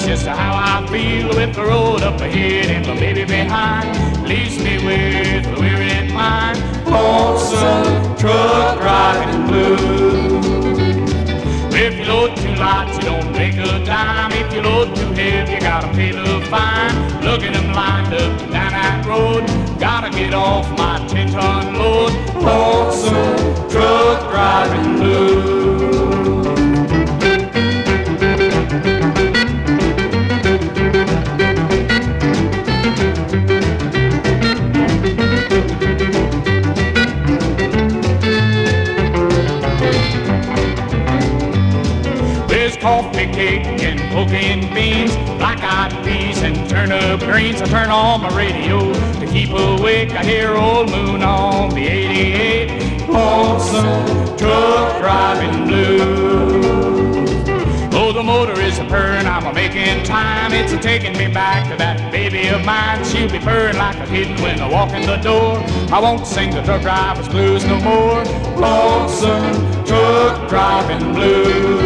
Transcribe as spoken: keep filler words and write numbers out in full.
just how I feel with the road up ahead and the baby behind. Leaves me with a weary mind, lonesome truck driving blue. If you load too light, you don't make a dime. If you load too heavy, you gotta pay the fine. Look at them lined up down that road. Gotta get off my ten-ton load. Lonesome truck driving blue. Coffee cake and poking beans, black-eyed peas and turnip greens. I turn on my radio to keep awake. I hear Old Moon on the eighty-eight, lonesome truck driving blues. Oh, the motor is a purring, I'm a-making time. It's a-taking me back to that baby of mine. She'll be purring like a kitten when I walk in the door. I won't sing the truck driver's blues no more. Lonesome truck driving blues.